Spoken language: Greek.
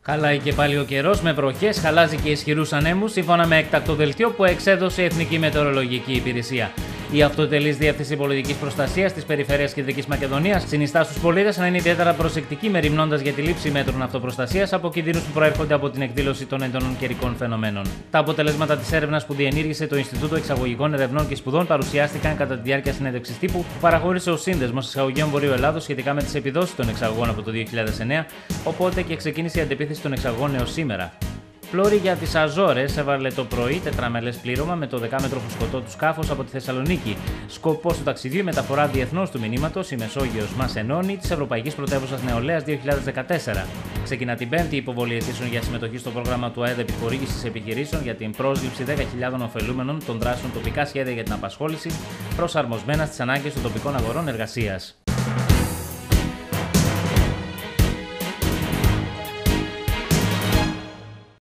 Χαλάει και πάλι ο καιρός με βροχές, χαλάζει και ισχυρούς ανέμους, σύμφωνα με έκτακτο δελτίο που εξέδωσε η Εθνική Μετεωρολογική Υπηρεσία. Η Αυτοτελής Διεύθυνση Πολιτικής Προστασίας της Περιφέρειας Κεντρικής Μακεδονίας συνιστά στους πολίτες να είναι ιδιαίτερα προσεκτικοί, μεριμνώντας για τη λήψη μέτρων αυτοπροστασίας από κινδύνους που προέρχονται από την εκδήλωση των έντονων καιρικών φαινομένων. Τα αποτελέσματα της έρευνας που διενήργησε το Ινστιτούτο Εξαγωγικών Ερευνών και Σπουδών παρουσιάστηκαν κατά τη διάρκεια συνέντευξης τύπου που παραχώρησε ο Σύνδεσμος Εξαγωγέων Βορείου Ελλάδος σχετικά με τις επιδόσεις των εξαγωγών από το 2009, οπότε και ξεκίνησε η αντεπίθεση των εξαγωγών έως σήμερα. Πλώρη για τις Αζόρες έβαλε το πρωί τετραμελές πλήρωμα με το 10μέτρο φουσκωτό του σκάφος από τη Θεσσαλονίκη. Σκοπός του ταξιδιού η μεταφορά διεθνώς του μηνύματος «Η Μεσόγειος μας ενώνει» της Ευρωπαϊκής Πρωτεύουσας Νεολαίας 2014. Ξεκινά την Πέμπτη η υποβολή αιτήσεων για συμμετοχή στο πρόγραμμα του ΑΕΔ επιχορήγησης επιχειρήσεων για την πρόσληψη 10.000 ωφελούμενων των δράσεων τοπικά σχέδια για την απασχόληση, προσαρμοσμένα στις ανάγκες των τοπικών αγορών εργασίας.